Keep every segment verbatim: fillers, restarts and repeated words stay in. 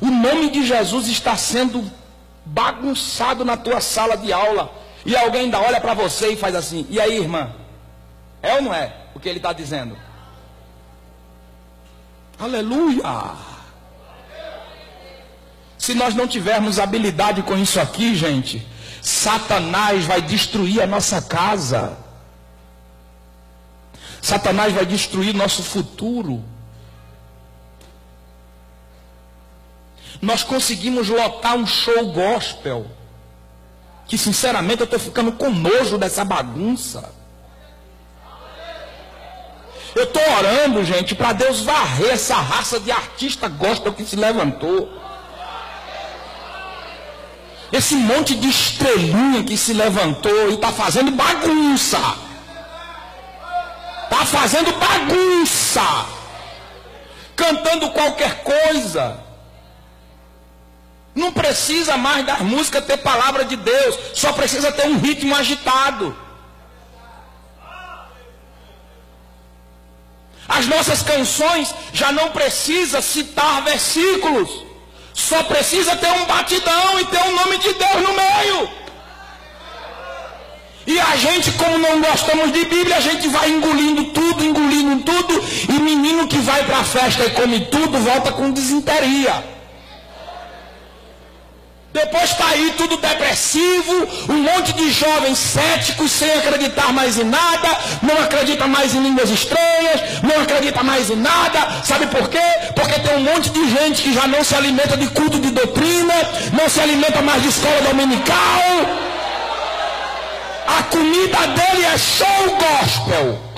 O nome de Jesus está sendo bagunçado na tua sala de aula. E alguém ainda olha para você e faz assim: e aí, irmã? É ou não é o que ele está dizendo? Aleluia! Se nós não tivermos habilidade com isso aqui, gente, Satanás vai destruir a nossa casa. Satanás vai destruir nosso futuro. Nós conseguimos lotar um show gospel, que sinceramente eu estou ficando com nojo dessa bagunça. Eu estou orando, gente, para Deus varrer essa raça de artista gospel que se levantou. Esse monte de estrelinha que se levantou e está fazendo bagunça. Está fazendo bagunça. Cantando qualquer coisa. Não precisa mais das músicas ter palavra de Deus. Só precisa ter um ritmo agitado. As nossas canções já não precisam citar versículos. Só precisa ter um batidão e ter o nome de Deus no meio. E a gente, como não gostamos de Bíblia, a gente vai engolindo tudo, engolindo tudo. E menino que vai para a festa e come tudo, volta com desinteria. Depois está aí tudo depressivo, um monte de jovens céticos, sem acreditar mais em nada, não acredita mais em línguas estranhas, não acredita mais em nada. Sabe por quê? Porque tem um monte de gente que já não se alimenta de culto de doutrina, não se alimenta mais de escola dominical. A comida dele é show gospel.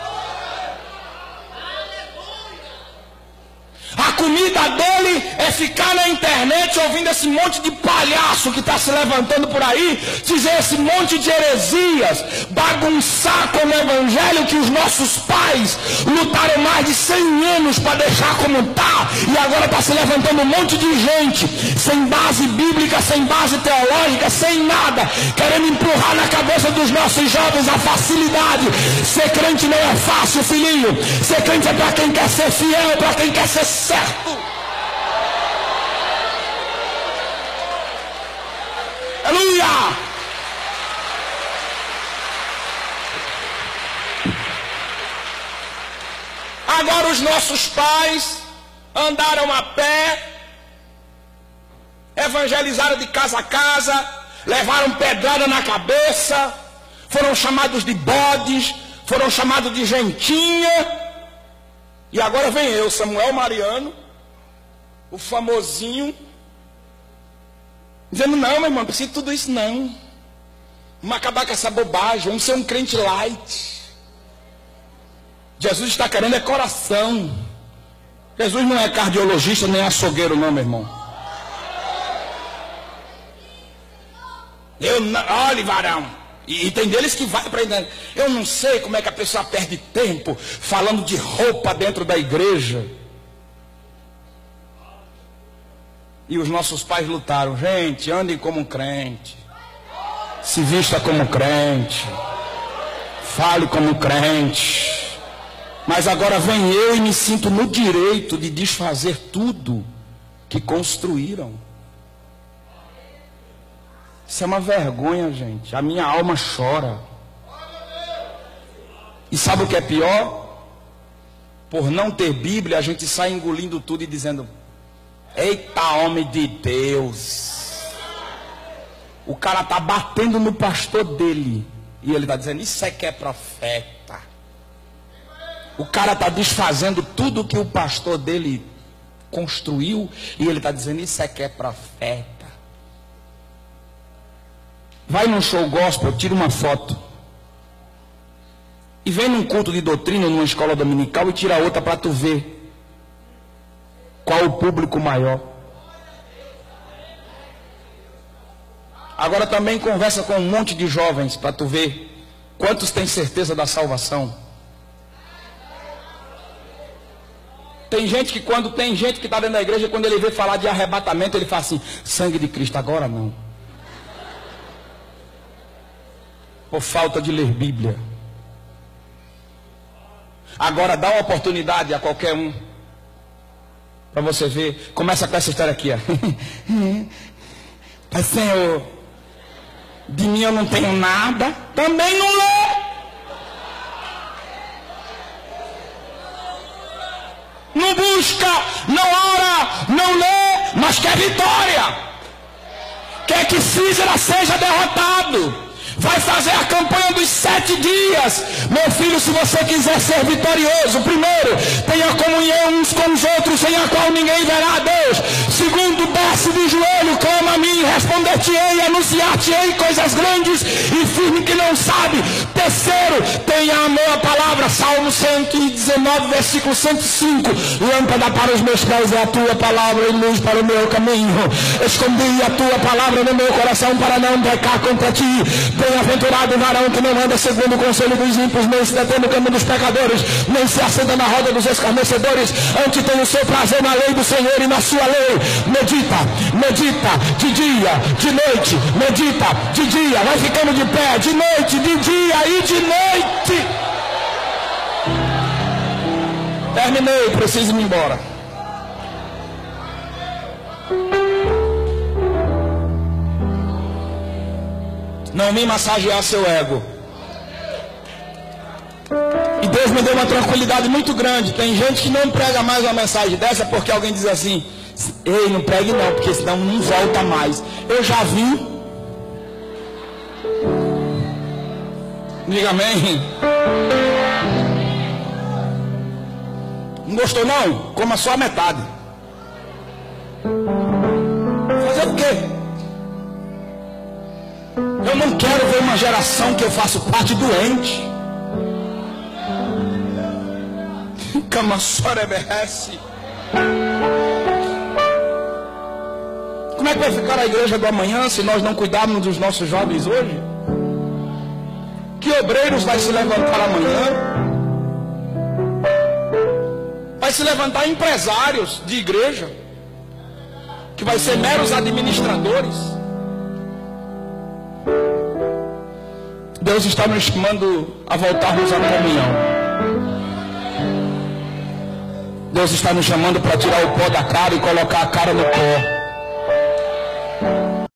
A comida dele é ficar na internet ouvindo esse monte de palhaço que está se levantando por aí, dizer esse monte de heresias, bagunçar com o evangelho que os nossos pais lutaram mais de cem anos para deixar como está, e agora está se levantando um monte de gente, sem base bíblica, sem base teológica, sem nada, querendo empurrar na cabeça dos nossos jovens a facilidade. Ser crente não é fácil, filhinho. Ser crente é para quem quer ser fiel, para quem quer ser certo. Aleluia! Agora os nossos pais andaram a pé, evangelizaram de casa a casa, levaram pedrada na cabeça, foram chamados de bodes, foram chamados de gentinha. E agora vem eu, Samuel Mariano, o famosinho, dizendo: não, meu irmão, não precisa de tudo isso não. Vamos acabar com essa bobagem, vamos ser um crente light. Jesus está querendo é coração. Jesus não é cardiologista nem açougueiro não, meu irmão. Eu não, olha, varão. E tem deles que vai para a... Eu não sei como é que a pessoa perde tempo falando de roupa dentro da igreja. E os nossos pais lutaram. Gente, andem como crente. Se vista como crente. Fale como crente. Mas agora vem eu e me sinto no direito de desfazer tudo que construíram. Isso é uma vergonha, gente. A minha alma chora. E sabe o que é pior? Por não ter Bíblia, a gente sai engolindo tudo e dizendo: eita, homem de Deus. O cara está batendo no pastor dele. E ele está dizendo: isso é que é profeta. O cara está desfazendo tudo que o pastor dele construiu. E ele está dizendo: isso é que é profeta. Vai num show gospel, tira uma foto. E vem num culto de doutrina, numa escola dominical, e tira outra para tu ver qual o público maior. Agora também conversa com um monte de jovens para tu ver quantos têm certeza da salvação. Tem gente que quando tem gente que está dentro da igreja, quando ele vê falar de arrebatamento, ele fala assim: sangue de Cristo, agora não. Por falta de ler Bíblia. Agora dá uma oportunidade a qualquer um. Para você ver. Começa com essa história aqui, ó. Pai, Senhor, de mim eu não tenho nada. Também não lê. Não busca, não ora, não lê, mas quer vitória. Quer que Císera seja derrotado. Vai fazer a campanha dos sete dias. Meu filho, se você quiser ser vitorioso, primeiro, tenha comunhão uns com os outros, sem a qual ninguém verá a Deus. Segundo, desce de joelho, clama a mim, responder-te-ei, anunciar-te-ei coisas grandes e firme que não sabe. Terceiro, tenha amor à palavra. Salmo cento e dezenove, versículo cento e cinco. Lâmpada para os meus pés é a tua palavra e luz para o meu caminho. Escondi a tua palavra no meu coração para não pecar contra ti. Bem-aventurado o varão que não anda segundo o conselho dos ímpios, nem se detém no caminho dos pecadores, nem se assenta na roda dos escarnecedores. Antes tem o seu prazer na lei do Senhor e na sua lei. Medita, medita, de dia, de noite, medita, de dia, vai ficando de pé, de noite, de dia e de noite. Terminei, preciso ir embora. Não me massagear seu ego. E Deus me deu uma tranquilidade muito grande. Tem gente que não prega mais uma mensagem dessa porque alguém diz assim: ei, não pregue não, porque senão não volta mais. Eu já vi. Diga amém. Não gostou não? Coma só a metade. Fazer o quê? Eu não quero ver uma geração que eu faço parte doente. Camassora ebs. Como é que vai ficar a igreja do amanhã se nós não cuidarmos dos nossos jovens hoje? Que obreiros vai se levantar amanhã? Vai se levantar empresários de igreja, que vai ser meros administradores. Deus está nos chamando a voltarmos à comunhão. Deus está nos chamando para tirar o pó da cara e colocar a cara no pó.